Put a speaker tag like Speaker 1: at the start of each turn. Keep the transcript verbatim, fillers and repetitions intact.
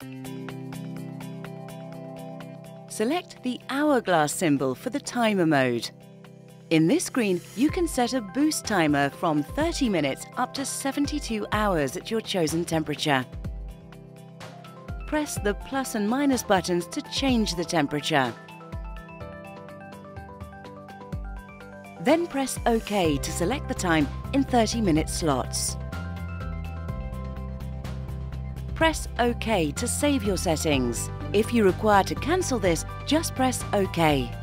Speaker 1: Select the hourglass symbol for the timer mode. In this screen, you can set a boost timer from thirty minutes up to seventy-two hours at your chosen temperature. Press the plus and minus buttons to change the temperature. Then press OK to select the time in thirty minute slots. Press OK to save your settings. If you require to cancel this, just press OK.